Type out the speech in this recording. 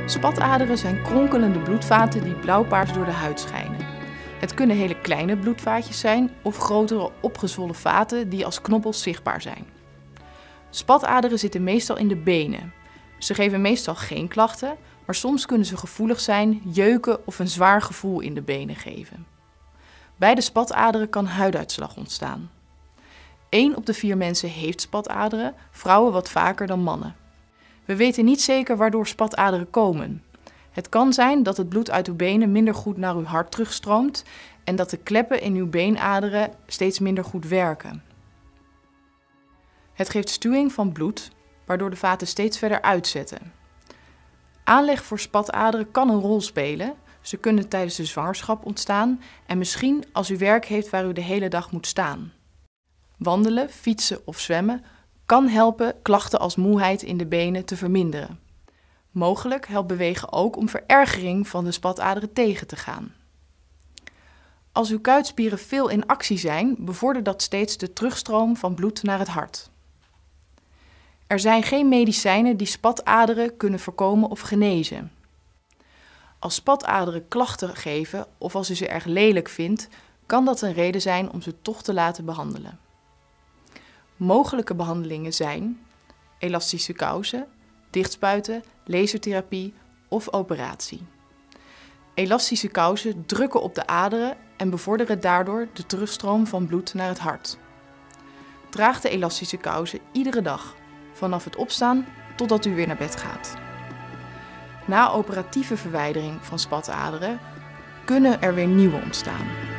Spataderen zijn kronkelende bloedvaten die blauwpaars door de huid schijnen. Het kunnen hele kleine bloedvaatjes zijn of grotere opgezwollen vaten die als knobbels zichtbaar zijn. Spataderen zitten meestal in de benen. Ze geven meestal geen klachten, maar soms kunnen ze gevoelig zijn, jeuken of een zwaar gevoel in de benen geven. Bij de spataderen kan huiduitslag ontstaan. 1 op de 4 mensen heeft spataderen, vrouwen wat vaker dan mannen. We weten niet zeker waardoor spataderen komen. Het kan zijn dat het bloed uit uw benen minder goed naar uw hart terugstroomt en dat de kleppen in uw beenaderen steeds minder goed werken. Het geeft stuwing van bloed, waardoor de vaten steeds verder uitzetten. Aanleg voor spataderen kan een rol spelen. Ze kunnen tijdens de zwangerschap ontstaan en misschien als u werk heeft waar u de hele dag moet staan. Wandelen, fietsen of zwemmen kan helpen klachten als moeheid in de benen te verminderen. Mogelijk helpt bewegen ook om verergering van de spataderen tegen te gaan. Als uw kuitspieren veel in actie zijn, bevordert dat steeds de terugstroom van bloed naar het hart. Er zijn geen medicijnen die spataderen kunnen voorkomen of genezen. Als spataderen klachten geven of als u ze erg lelijk vindt, kan dat een reden zijn om ze toch te laten behandelen. Mogelijke behandelingen zijn elastische kousen, dichtspuiten, lasertherapie of operatie. Elastische kousen drukken op de aderen en bevorderen daardoor de terugstroom van bloed naar het hart. Draag de elastische kousen iedere dag, vanaf het opstaan totdat u weer naar bed gaat. Na operatieve verwijdering van spataderen kunnen er weer nieuwe ontstaan.